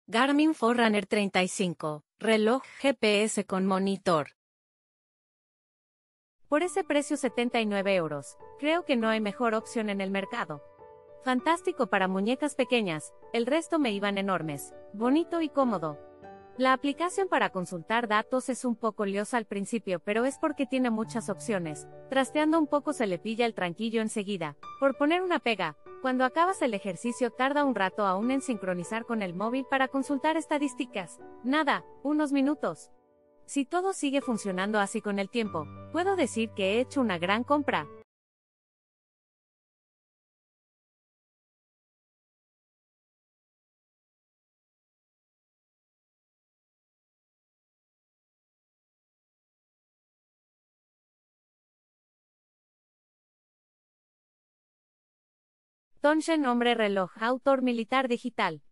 Garmin Forerunner 35, reloj GPS con monitor. Por ese precio 79 euros, creo que no hay mejor opción en el mercado. Fantástico para muñecas pequeñas, el resto me iban enormes, bonito y cómodo. La aplicación para consultar datos es un poco liosa al principio, pero es porque tiene muchas opciones. Trasteando un poco se le pilla el tranquillo enseguida. Por poner una pega, cuando acabas el ejercicio tarda un rato aún en sincronizar con el móvil para consultar estadísticas. Nada, unos minutos. Si todo sigue funcionando así con el tiempo, puedo decir que he hecho una gran compra. Tonshen Hombre Reloj Autor Militar Digital.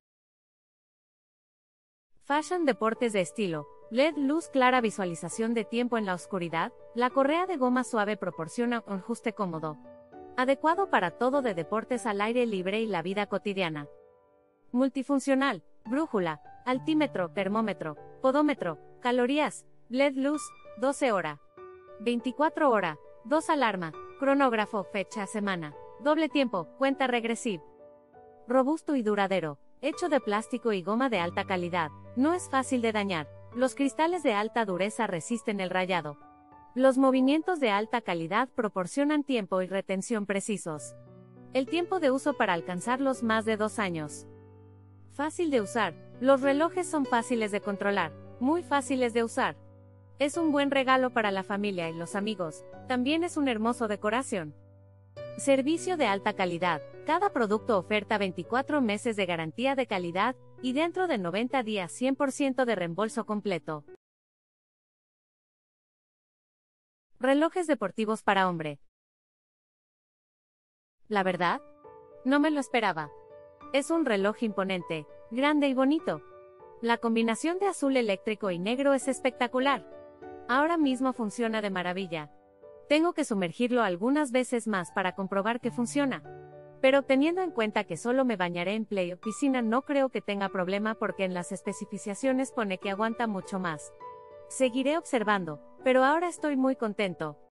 Fashion Deportes de estilo. LED luz clara, visualización de tiempo en la oscuridad. La correa de goma suave proporciona un ajuste cómodo. Adecuado para todo de deportes al aire libre y la vida cotidiana. Multifuncional. Brújula, altímetro, termómetro, podómetro, calorías, LED luz, 12 hora. 24 hora, 2 alarma, cronógrafo, fecha, semana. Doble tiempo, cuenta regresiva. Robusto y duradero, hecho de plástico y goma de alta calidad, no es fácil de dañar. Los cristales de alta dureza resisten el rayado. Los movimientos de alta calidad proporcionan tiempo y retención precisos. El tiempo de uso para alcanzarlos más de 2 años. Fácil de usar, los relojes son fáciles de controlar, muy fáciles de usar. Es un buen regalo para la familia y los amigos, también es una hermosa decoración. Servicio de alta calidad. Cada producto oferta 24 meses de garantía de calidad y dentro de 90 días 100% de reembolso completo. Relojes deportivos para hombre. La verdad, no me lo esperaba. Es un reloj imponente, grande y bonito. La combinación de azul eléctrico y negro es espectacular. Ahora mismo funciona de maravilla. Tengo que sumergirlo algunas veces más para comprobar que funciona. Pero teniendo en cuenta que solo me bañaré en play o piscina, no creo que tenga problema porque en las especificaciones pone que aguanta mucho más. Seguiré observando, pero ahora estoy muy contento.